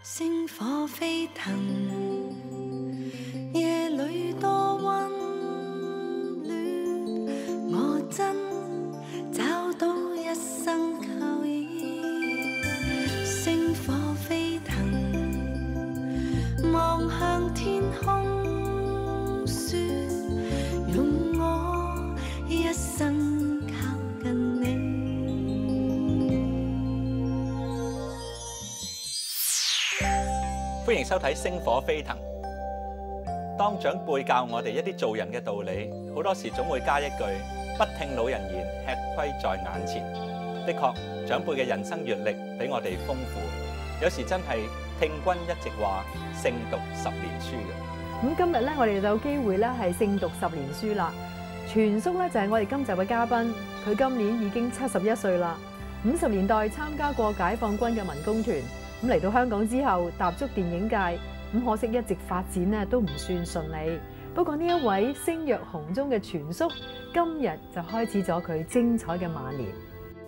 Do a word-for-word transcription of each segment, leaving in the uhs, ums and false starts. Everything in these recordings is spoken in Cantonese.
星火飛騰，夜裏多溫暖，我真找到一生靠依。星火飛騰，望向天空說，用我一生靠近你。 歡迎收睇《星火飛騰》。當長輩教我哋一啲做人嘅道理，好多時總會加一句：不聽老人言，吃虧在眼前。的確，長輩嘅人生閱歷比我哋豐富，有時真係聽君一席話，勝讀十年書嘅。 咁今日咧，我哋就有機會咧係勝讀十年書啦。全叔咧就係我哋今集嘅嘉賓，佢今年已經七十一歲啦。五十年代參加過解放軍嘅民工團。咁嚟到香港之後，踏足電影界，咁可惜一直發展咧都唔算順利。不過呢一位聲躍紅中嘅全叔，今日就開始咗佢精彩嘅晚年。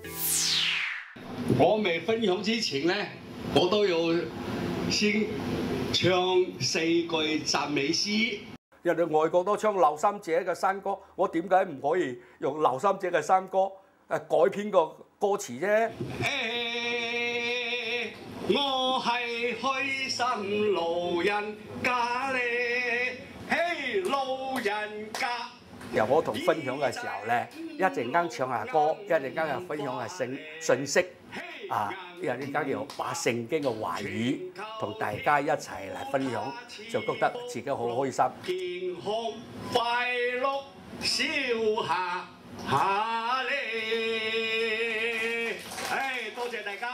我未分享之前咧，我都要先唱四句讚美詩。 人哋外國都唱劉三姐嘅山歌，我點解唔可以用劉三姐嘅山歌誒改編個歌詞啫？ 我係開心老人家咧，嘿老人家。 由我同分享嘅時候咧，一陣間唱下歌，一陣間又分享下信信息，啊，一陣間又把聖經嘅話語同大家一齊嚟分享，就覺得自己好開心。 健康快樂笑下下咧，唉，多謝大家。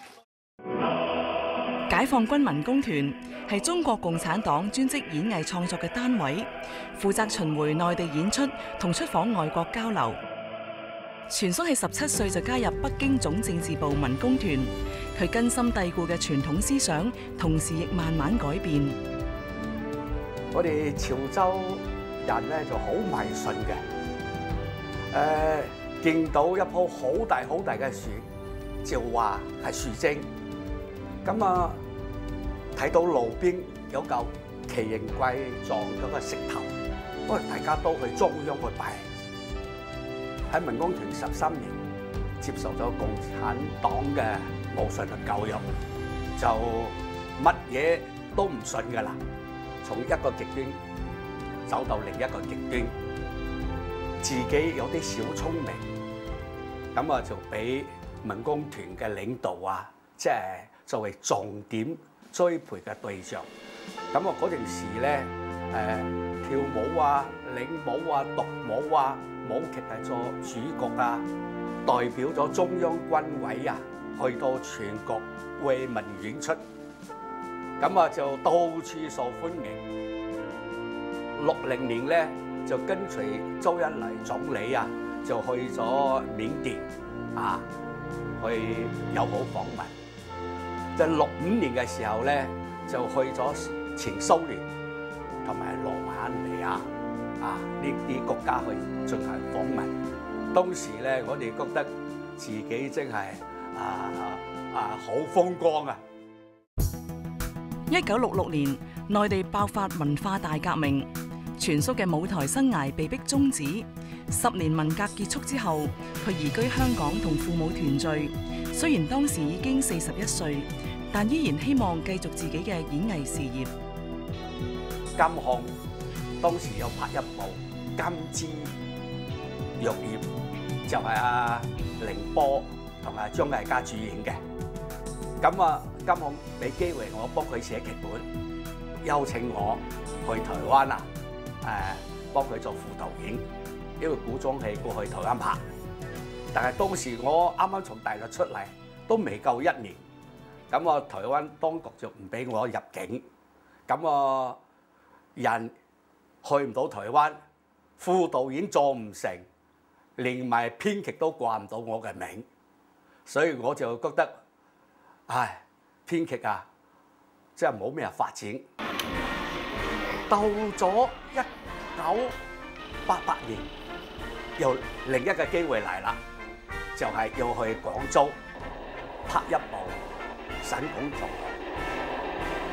解放軍民工團係中國共產黨專職演藝創作嘅單位，負責巡迴內地演出同出訪外國交流。全叔係十七歲就加入北京總政治部民工團，佢根深蒂固嘅傳統思想，同時亦慢慢改變。 我哋潮州人咧就好迷信嘅，誒、呃、見到一棵好大好大嘅樹，就話係樹精。咁啊，睇到路邊有嚿奇形怪狀嗰個石頭，我哋大家都去中央去拜。喺民工團十三年，接受咗共產黨嘅武術嘅教育，就乜嘢都唔信㗎啦。從一個極端走到另一個極端，自己有啲小聰明，咁啊就俾民工團嘅領導啊，即係作為重點栽培嘅對象。咁啊嗰陣時咧，誒、呃、跳舞啊、領舞啊、獨舞啊，舞劇係做主角啊，代表咗中央軍委啊，去到全國為民演出，咁啊就到處受歡迎。六零年咧就跟隨周恩來總理啊，就去咗緬甸啊，去友好訪問。就六五年嘅時候咧，就去咗前蘇聯同埋羅馬尼亞啊呢啲國家去進行訪問。當時咧，我哋覺得自己真係啊啊好風光啊！ 一九六六年，內地爆發文化大革命，全叔嘅舞台生涯被迫終止。十年文革結束之後，佢移居香港同父母團聚。雖然當時已經四十一歲，但依然希望繼續自己嘅演藝事業。 金項當時有拍一部《金枝玉葉》，就係阿凌波同阿張艾嘉主演嘅。咁啊，金項俾機會我幫佢寫劇本，邀請我去台灣啊，誒幫佢做副導演，因為古裝戲過去台灣拍。但係當時我啱啱從大陸出嚟，都未夠一年，咁啊台灣當局就唔俾我入境，咁啊人去唔到台灣，副導演做唔成，連埋編劇都掛唔到我嘅名，所以我就覺得，唉，編劇啊，真係冇咩發展。到咗一九八八年，又另一個機會嚟啦。就係要去廣州拍一部《神拱狀》，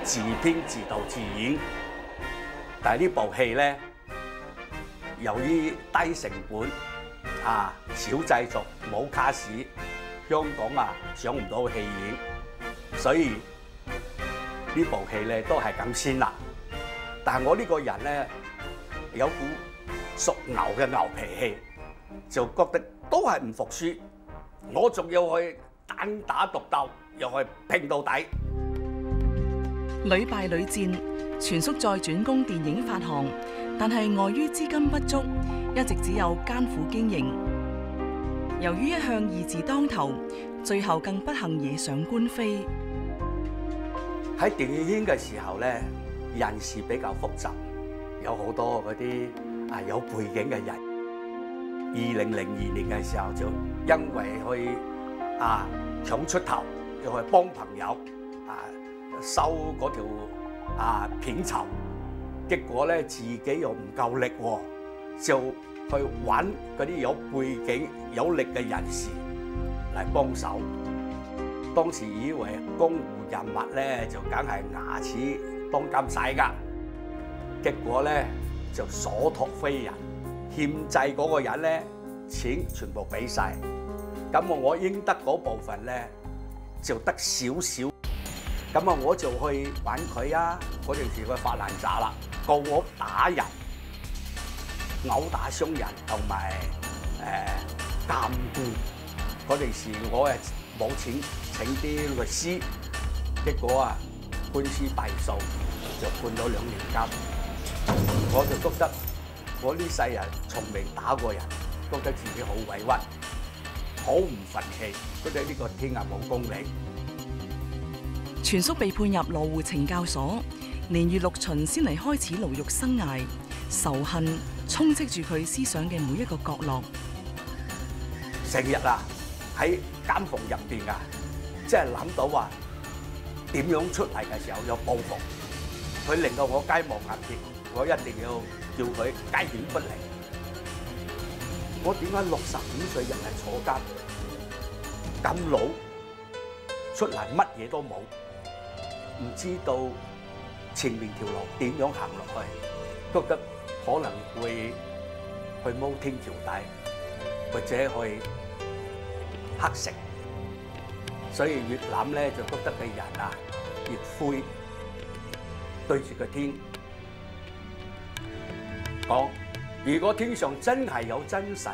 自編自導自演。但係呢部戲咧，由於低成本啊、小製作、冇卡士，香港啊上唔到戲院，所以呢部戲咧都係咁先啦。但係我呢個人咧有股屬牛嘅牛脾氣，就覺得都係唔服輸，我仲要去單打獨鬥，又去拼到底。 屢敗屢戰，全叔再轉攻電影發行，但係礙於資金不足，一直只有艱苦經營。由於一向義字當頭，最後更不幸惹上官非。 喺電影圈嘅時候咧，人事比較複雜，有好多嗰啲啊有背景嘅人。二零零二年嘅時候就因為去啊搶出頭，又去幫朋友啊收嗰條啊片酬，結果咧自己又唔夠力喎，就去揾嗰啲有背景有力嘅人士嚟幫手。當時以為江湖人物咧就梗係牙齒當金使㗎，結果咧就所託非人。欠債嗰個人咧，錢全部俾晒，咁我我應得嗰部分咧就得少少，咁啊我就去揾佢啊！嗰陣時佢發爛渣啦，告我打人、毆打傷人同埋誒監官。嗰陣時我誒冇錢請啲律師，結果啊官司敗訴，就判咗兩年監。我就覺得。我呢世人從未打過人，覺得自己好委屈，好唔忿氣，覺得呢個天下冇公理。 全叔被判入羅湖懲教所，年逾六旬先嚟開始牢獄生涯，仇恨充斥住佢思想嘅每一個角落。 成日啊喺監房入邊啊，即係諗到話點樣出嚟嘅時候有報復，佢令到我雞毛鴨血，我一定要。叫佢雞犬不離。我點解六十五歲人係坐監咁老，出嚟乜嘢都冇，唔知道前面條路點樣行落去，覺得可能會去摸天橋底，或者去乞食，所以越諗咧就覺得個人啊越灰，對住個天。講，如果天上真係有真神，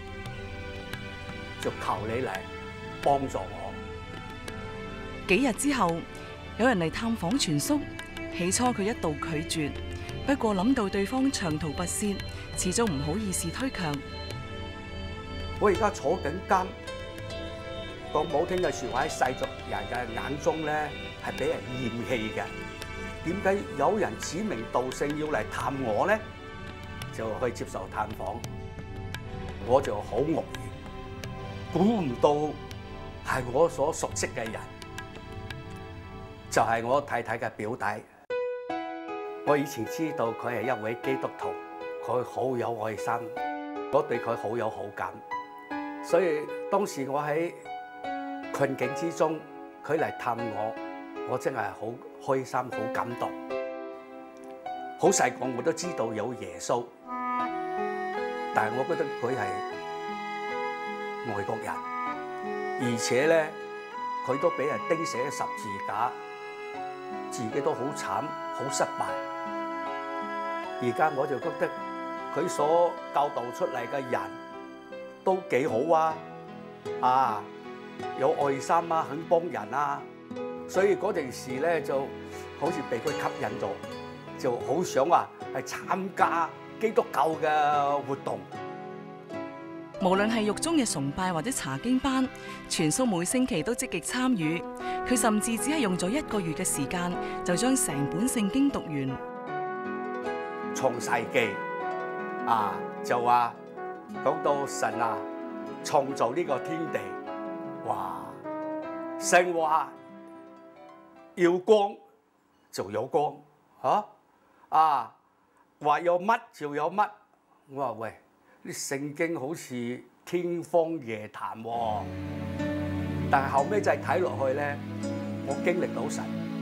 就求你嚟幫助我。 幾日之後，有人嚟探訪全叔，起初佢一度拒絕，不過諗到對方長途跋涉，始終唔好意思推卻。 我而家坐緊監，講冇聽嘅説話喺世俗人嘅眼中咧係俾人厭棄嘅。點解有人指名道姓要嚟探我咧？就去接受探訪，我就好愕然，估唔到係我所熟悉嘅人，就係、是、我太太嘅表弟。我以前知道佢係一位基督徒，佢好有愛心，我對佢好有好感，所以當時我喺困境之中，佢嚟探我，我真係好開心、好感動。好細個我都知道有耶穌。但係我覺得佢係外國人，而且咧佢都俾人釘死十字架，自己都好慘好失敗。而家我就覺得佢所教導出嚟嘅人都幾好啊，啊有愛心啊，肯幫人啊，所以嗰陣時咧就好似被佢吸引咗，就好想話係參加基督教嘅活動， 無論係獄中嘅崇拜或者查經班，全叔每星期都積極參與。佢甚至只係用咗一個月嘅時間，就將成本聖經讀完。 創世記啊，就話講到神啊，創造呢個天地，哇！神話要光就有光，嚇啊！話有乜就有乜，我話喂，啲聖經好似天方夜譚喎。但係後尾就係睇落去咧，我經歷到神，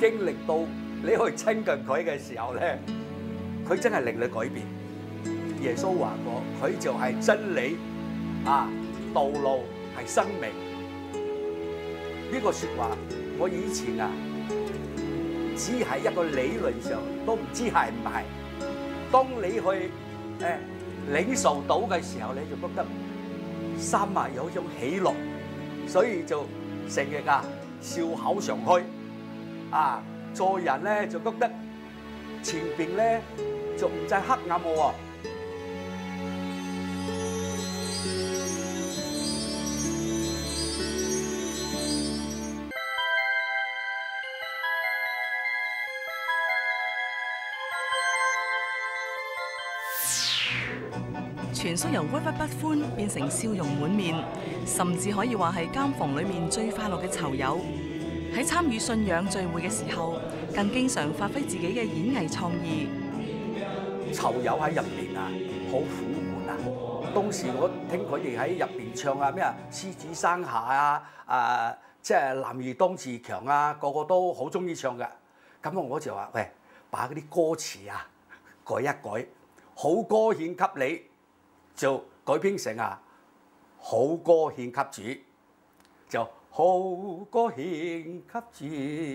經歷到你去親近佢嘅時候咧，佢真係令你改變。耶穌話過，佢就係真理啊，道路係生命。呢個説話我以前啊，只係一個理論上都唔知係唔係。當你去誒領受到嘅時候，你就覺得心啊有種喜樂，所以就成日啊笑口常開啊，做人咧就覺得前邊咧就唔再黑暗喎。 全叔由鬱鬱不歡變成笑容滿面，甚至可以話係監房裏面最快樂嘅囚友。喺參與信仰聚會嘅時候，更經常發揮自己嘅演藝創意。 囚友喺入邊啊，好苦悶啊！當時我聽佢哋喺入邊唱啊咩啊，獅子山下啊，啊即係男兒當自強啊，個個都好中意唱嘅。咁我就話喂，把嗰啲歌詞啊改一改，好歌獻給你。就改編成啊，好歌獻給主，就好歌獻給主，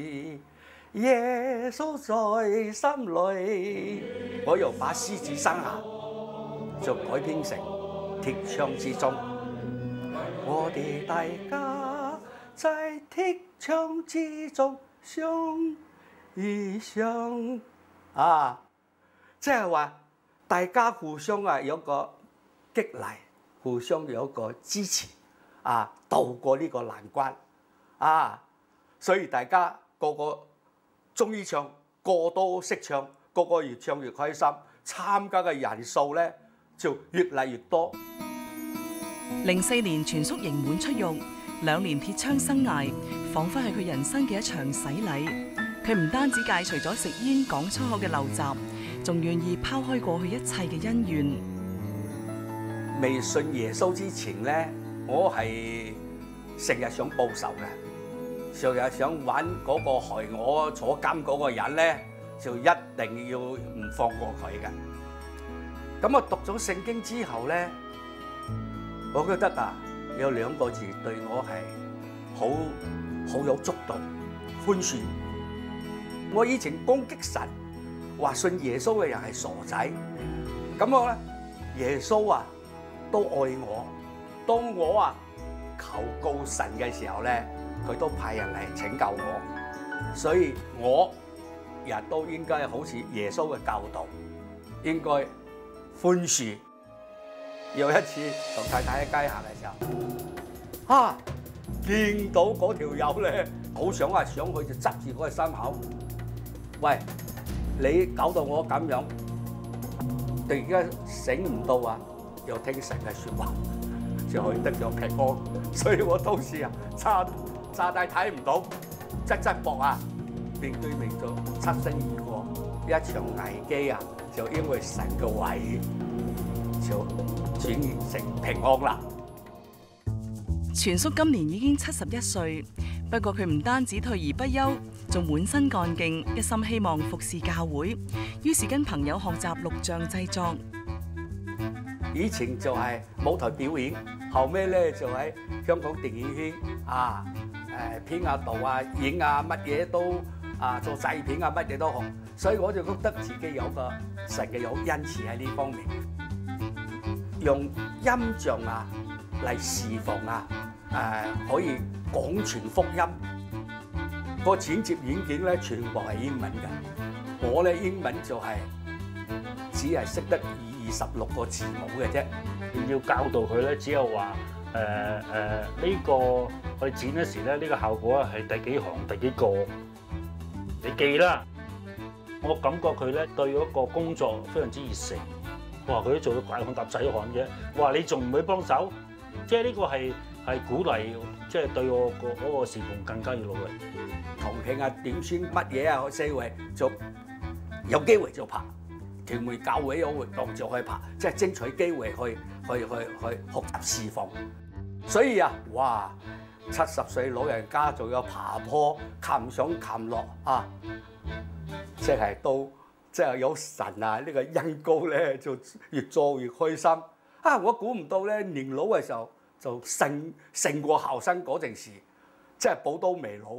耶穌在心裏。我又把獅子山下就改編成鐵窗之中，我哋大家在鐵窗之中相遇上啊，即係話大家互相啊有個激勵，互相有一個支持，啊，渡過呢個難關，啊，所以大家個個中意唱，個個都識唱，個個越唱越開心，參加嘅人數咧就越嚟越多。 零四年全叔刑滿出獄，兩年鐵窗生涯，彷彿係佢人生嘅一場洗禮。佢唔單止戒除咗食煙、講粗口嘅陋習，仲願意拋開過去一切嘅恩怨。 未信耶穌之前咧，我係成日想報仇嘅，成日想揾嗰個害我坐監嗰個人咧，就一定要唔放過佢嘅。咁我讀咗聖經之後咧，我覺得啊，有兩個字對我係好好有觸動，寬恕。我以前攻擊神，話信耶穌嘅人係傻仔，咁我咧耶穌啊都愛我，當我啊求告神嘅時候咧，佢都派人嚟拯救我，所以我亦都應該好似耶穌嘅教導，應該寬恕。有一次同太太喺街行嘅時候，啊見到嗰條友咧，好想啊上去就執住嗰個心口，喂，你搞到我咁樣，突然間醒唔到啊！又聽神嘅説話，就可以得咗平安。所以我當時啊，差差大睇唔到，側側膊啊，面對面就擦身而過。一場危機啊，就因為神嘅話語，就轉變成平安啦。 全叔今年已經七十一歲，不過佢唔單止退而不休，仲滿身幹勁，一心希望服侍教會，於是跟朋友學習錄像製作。 以前就係舞台表演，後尾咧就喺香港電影圈啊，誒編下導啊、演啊，乜嘢都啊做製片啊，乜嘢都學，所以我就覺得自己有個神嘅有恩賜喺呢方面，用音像啊嚟侍奉啊，誒可以廣傳福音。個剪接軟件咧全部係英文嘅，我咧英文就係只係識得二十六個字母嘅啫。 要教導佢咧，只有話誒誒呢個我哋剪嗰時咧，呢個效果係第幾行第幾個，你記啦。我感覺佢咧對嗰個工作非常之熱誠。哇！佢都做到拐汗搭仔汗嘅。哇！你仲唔會幫手？即係呢個係係鼓勵，即係對我個嗰個事奉更加要努力。 同慶啊、點算乜嘢啊，四圍就有機會就拍。屯門教會有活動就去拍，即係爭取機會去去去去學習侍奉。所以啊，哇！ 七十歲老人家仲有爬坡、擒上擒落啊！即係都即係有神啊！呢個恩膏咧就越做越開心啊！我估唔到咧年老嘅時候就勝勝過後生嗰陣時，即係寶刀未老。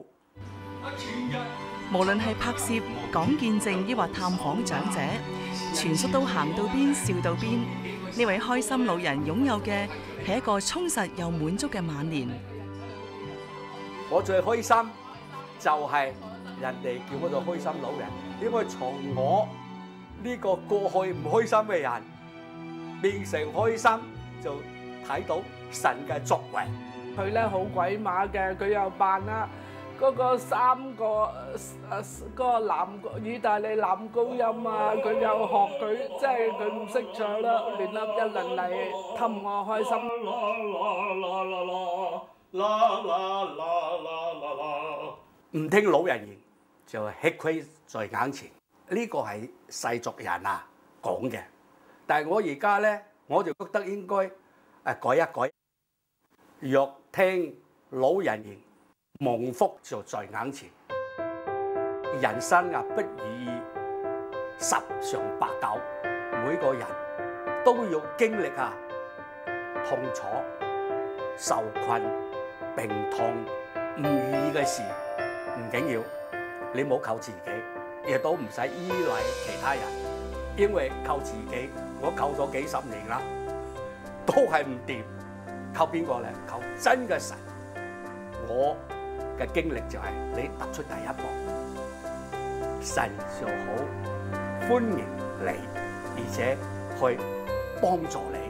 無論係拍攝、講見證，抑或探訪長者，全叔都行到邊笑到邊。呢位開心老人擁有嘅係一個充實又滿足嘅晚年。 我最開心就係人哋叫我做開心老人，因為從我呢個過去唔開心嘅人變成開心，就睇到神嘅作為。 佢咧好鬼馬嘅，佢又扮啦嗰個三個誒嗰個男意大利男高音啊，佢又學佢，即係佢唔識唱啦，亂噏一輪嚟氹我開心。 唔聽老人言就吃虧在眼前，呢個係世俗人啊講嘅。但係我而家咧，我就覺得應該誒改一改。若聽老人言，蒙福就在眼前。人生啊，不如十常八九，每個人都要經歷下痛楚、受困、病痛、唔如意嘅事，唔緊要，你冇靠自己，亦都唔使依賴其他人，因為靠自己，我靠咗幾十年啦，都係唔掂，靠邊個咧？靠真嘅神。我嘅經歷就係你踏出第一步，神就好歡迎你，而且去幫助你。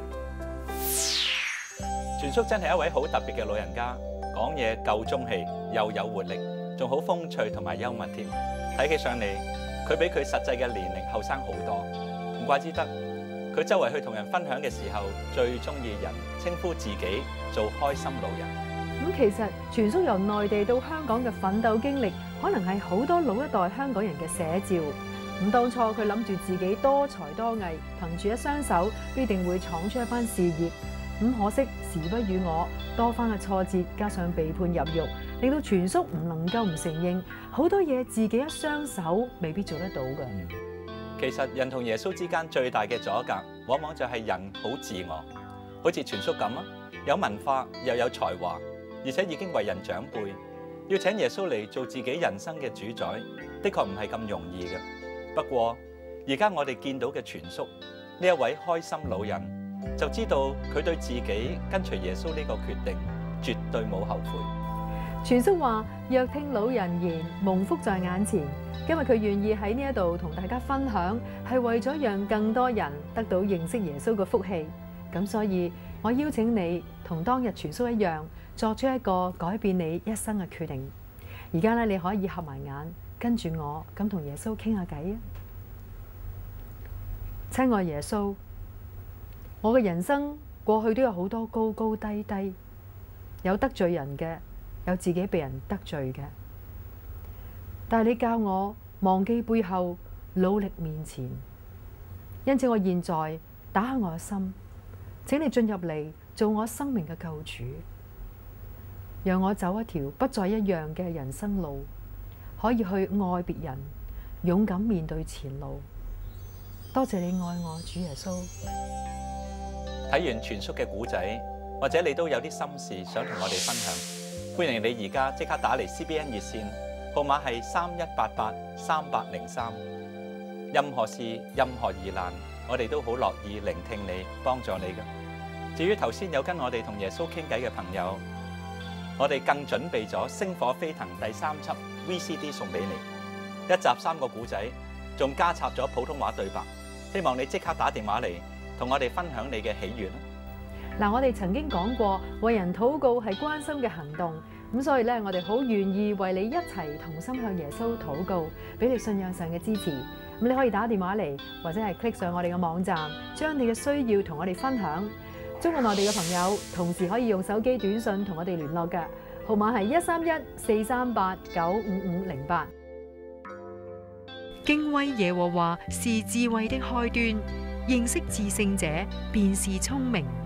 全叔真係一位好特別嘅老人家，講嘢夠中氣，又有活力，仲好風趣同埋幽默添。睇起上嚟，佢比佢實際嘅年齡後生好多，唔怪之得佢周圍去同人分享嘅時候，最中意人稱呼自己做開心老人。 咁其實全叔由內地到香港嘅奮鬥經歷，可能係好多老一代香港人嘅寫照。咁當初佢諗住自己多才多藝，憑住一雙手必定會闖出一番事業。咁可惜時不與我，多番嘅挫折加上被判入獄，令到全叔唔能夠唔承認好多嘢自己一雙手未必做得到嘅。 其實人同耶穌之間最大嘅阻隔，往往就係人好自我，好似全叔咁啊，有文化又有才華，而且已經為人長輩，要請耶穌嚟做自己人生嘅主宰，的確唔係咁容易嘅。不過而家我哋見到嘅全叔呢一位開心老人，就知道佢對自己跟隨耶穌呢個決定絕對冇後悔。 全叔話：若聽老人言，蒙福在眼前。今日佢願意喺呢一度同大家分享，係為咗讓更多人得到認識耶穌嘅福氣。咁所以我邀請你同當日全叔一樣，作出一個改變你一生嘅決定。而家咧，你可以合埋眼，跟住我咁同耶穌傾下偈啊！親愛耶穌，我嘅人生過去都有好多高高低低，有得罪人嘅，有自己被人得罪嘅。但係你教我忘記背後，努力面前。因此我現在打開我嘅心，請你進入嚟做我生命嘅救主，讓我走一條不再一樣嘅人生路，可以去愛別人，勇敢面對前路。多謝你愛我，主耶穌。 睇完全叔嘅古仔，或者你都有啲心事想同我哋分享，歡迎你而家即刻打嚟 C B N 熱線，號碼係三一八八三八零三。任何事、任何疑難，我哋都好樂意聆聽你，幫助你嘅。至於頭先有跟我哋同耶穌傾偈嘅朋友，我哋更準備咗《星火飛騰》第三輯 V C D 送俾你，一集三個古仔，仲加插咗普通話對白。希望你即刻打電話嚟，同我哋分享你嘅喜悅啦。 嗱，我哋曾經講過，為人禱告係關心嘅行動，咁所以咧，我哋好願意為你一齊同心向耶穌禱告，俾你信仰上嘅支持。咁你可以打電話嚟，或者係 click 上我哋嘅網站，將你嘅需要同我哋分享。中國內地嘅朋友，同時可以用手機短信同我哋聯絡嘅，號碼係一三一四三八九五五零八。 敬畏耶和華是智慧的開端，認識至聖者便是聰明。